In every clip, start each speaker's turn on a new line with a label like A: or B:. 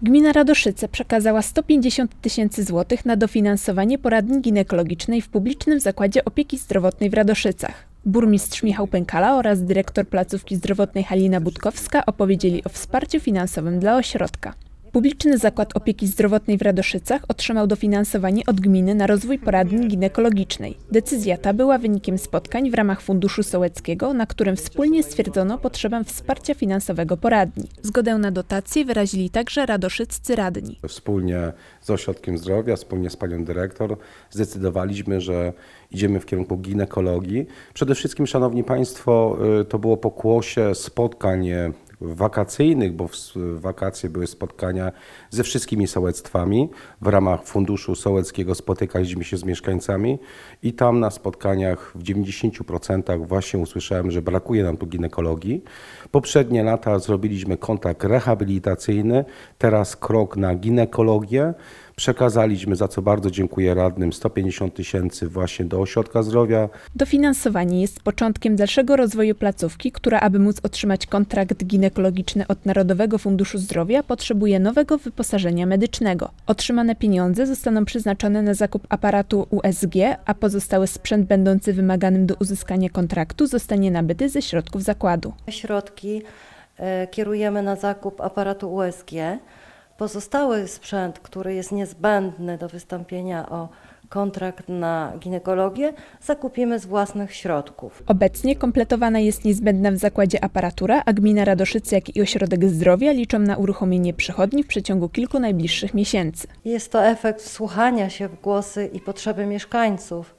A: Gmina Radoszyce przekazała 150 000 złotych na dofinansowanie poradni ginekologicznej w publicznym zakładzie opieki zdrowotnej w Radoszycach. Burmistrz Michał Pękala oraz dyrektor placówki zdrowotnej Halina Budkowska opowiedzieli o wsparciu finansowym dla ośrodka. Publiczny Zakład Opieki Zdrowotnej w Radoszycach otrzymał dofinansowanie od gminy na rozwój poradni ginekologicznej. Decyzja ta była wynikiem spotkań w ramach Funduszu Sołeckiego, na którym wspólnie stwierdzono potrzebę wsparcia finansowego poradni. Zgodę na dotacje wyrazili także radoszyccy radni.
B: Wspólnie z Ośrodkiem Zdrowia, wspólnie z panią dyrektor zdecydowaliśmy, że idziemy w kierunku ginekologii. Przede wszystkim, szanowni państwo, to było pokłosie spotkań wakacyjnych, bo w wakacje były spotkania ze wszystkimi sołectwami. W ramach Funduszu Sołeckiego spotykaliśmy się z mieszkańcami i tam na spotkaniach w 90% właśnie usłyszałem, że brakuje nam tu ginekologii. Poprzednie lata zrobiliśmy kontrakt rehabilitacyjny, teraz krok na ginekologię. Przekazaliśmy, za co bardzo dziękuję radnym, 150 000 właśnie do Ośrodka Zdrowia.
A: Dofinansowanie jest początkiem dalszego rozwoju placówki, która, aby móc otrzymać kontrakt ginekologiczny od Narodowego Funduszu Zdrowia, potrzebuje nowego wyposażenia medycznego. Otrzymane pieniądze zostaną przeznaczone na zakup aparatu USG, a pozostały sprzęt będący wymaganym do uzyskania kontraktu zostanie nabyty ze środków zakładu.
C: Środki kierujemy na zakup aparatu USG. Pozostały sprzęt, który jest niezbędny do wystąpienia o kontrakt na ginekologię, zakupimy z własnych środków.
A: Obecnie kompletowana jest niezbędna w zakładzie aparatura, a gmina Radoszyce, jak i Ośrodek Zdrowia liczą na uruchomienie przychodni w przeciągu kilku najbliższych miesięcy.
C: Jest to efekt wsłuchania się w głosy i potrzeby mieszkańców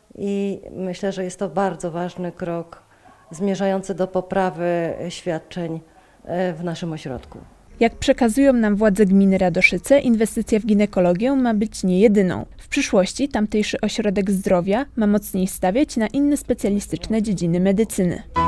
C: i myślę, że jest to bardzo ważny krok zmierzający do poprawy świadczeń w naszym ośrodku.
A: Jak przekazują nam władze gminy Radoszyce, inwestycja w ginekologię ma być nie jedyną. W przyszłości tamtejszy ośrodek zdrowia ma mocniej stawiać na inne specjalistyczne dziedziny medycyny.